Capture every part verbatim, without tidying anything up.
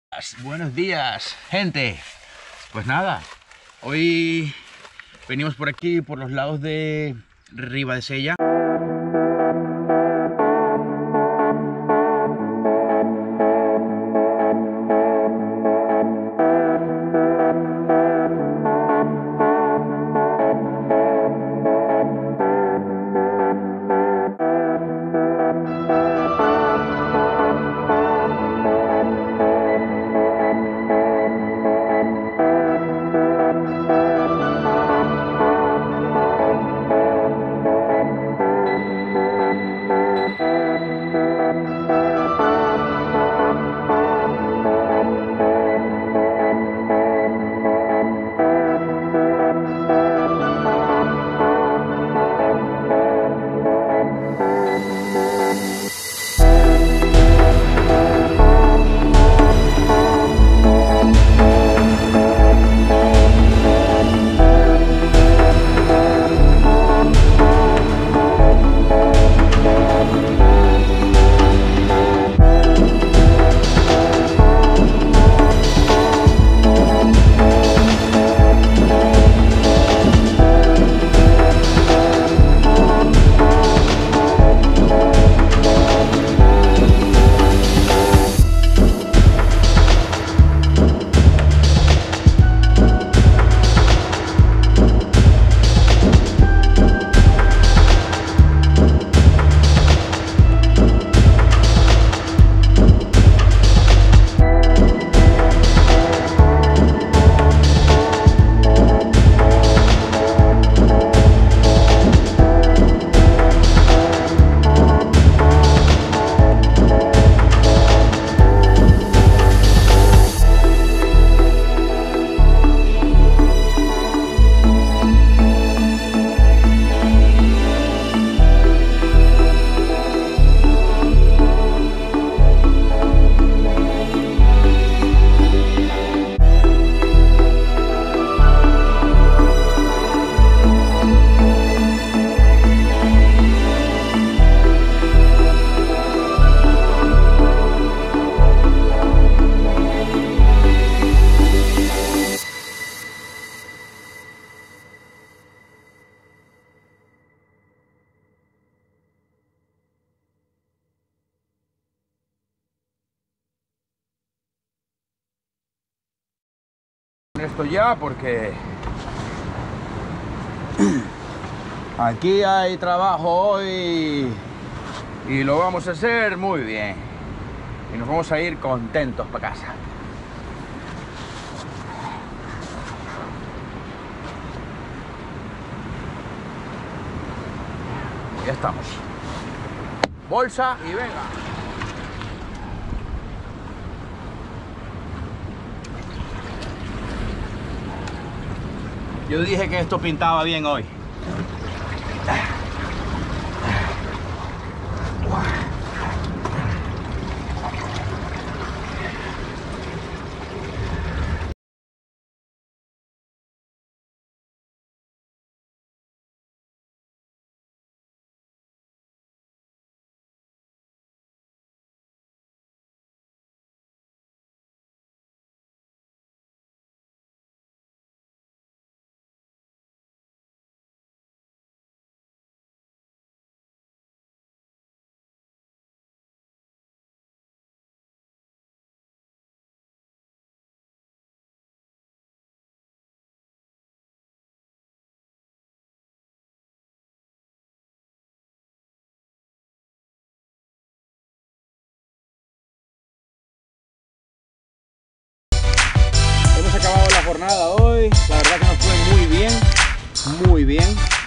Buenos días, gente. Pues nada, hoy venimos por aquí, por los lados de Ribadesella. Esto ya porque aquí hay trabajo hoy y lo vamos a hacer muy bien y nos vamos a ir contentos para casa. Ya estamos. Bolsa y venga. Yo dije que esto pintaba bien hoy. Acabado la jornada hoy, la verdad que nos fue muy bien, muy bien.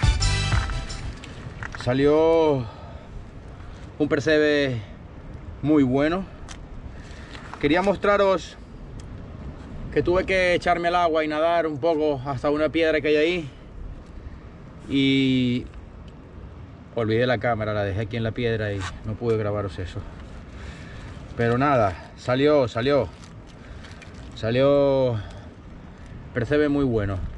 Salió un percebe muy bueno. Quería mostraros que tuve que echarme al agua y nadar un poco hasta una piedra que hay ahí y olvidé la cámara, la dejé aquí en la piedra y no pude grabaros eso. Pero nada, salió, salió, salió percebe muy bueno.